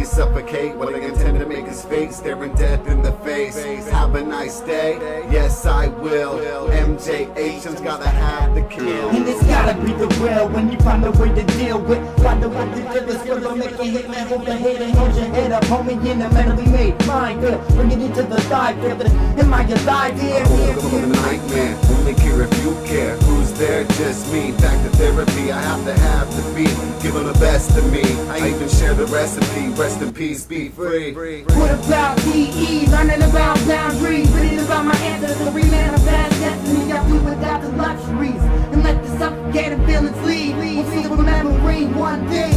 suffocate while they intend to make his fate, staring death in the face. Have a nice day, yes I will. MJH's gotta have the kill. And it's gotta be the real when you find a way to deal with. Find a way to feel the skill to make a hit, man. Hold your head and hold your head up, homie, in the mentally made mind good. Bring it into the side, feel it. Am I alive here? Welcome to the nightmare, only care if you care. Who's there? Just me. Back to therapy, I have the beat. Give them the best of me, I even share the recipe. Rest in peace, be free. What about DE? Learning about boundaries. Reading about my answers to remanifest destiny. I'll do without the luxuries and let the suffocating feelings lead. We'll see the remembering one thing.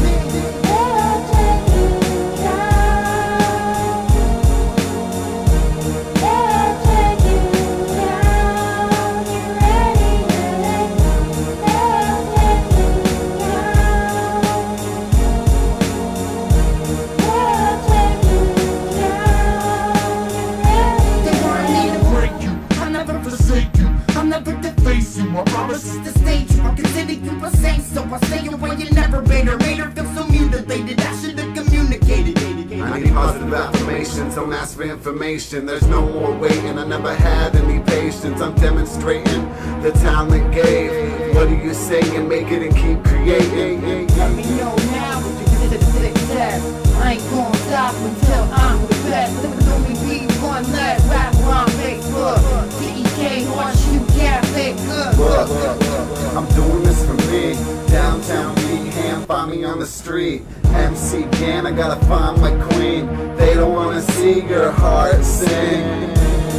I promise to stage you, I consider you a saint. So I say it when you never made her feel so mutilated. I should have communicated. I need positive affirmations, don't ask for information. There's no more waiting, I never had any patience. I'm demonstrating the talent gave. What are you saying? Make it and keep creating. Let me know now what you consider success. I ain't gonna stop until I'm the best. There will only be one last rapper on Facebook. TEK Horseshoe Cafe, good. I'm doing this for me. Downtown Beeham, find me on the street. MC Gan, I gotta find my queen. They don't wanna see your heart sing.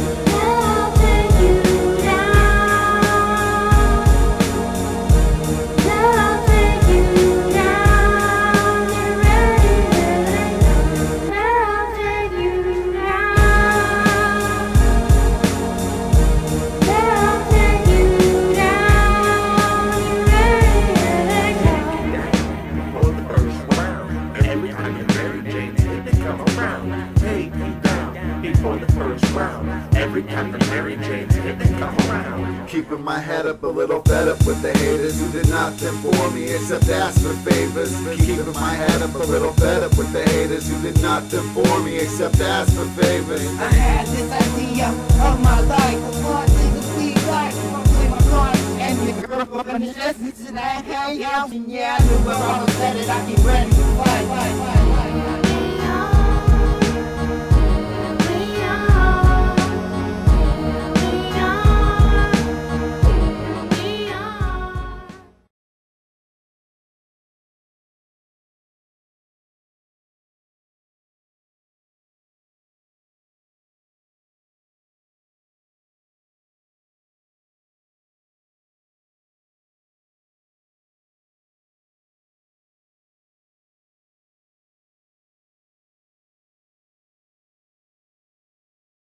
Every time the Mary Jane's hit, they come around. Keeping my head up, a little fed up with the haters who did nothing for me except ask for favors. Keeping my head up, a little fed up with the haters who did nothing for me except ask for favors. I had this idea of my life, I want to see life. I play my cards and the girl from the lessons and I hang out. And yeah, I knew where I was headed, I get ready to fight.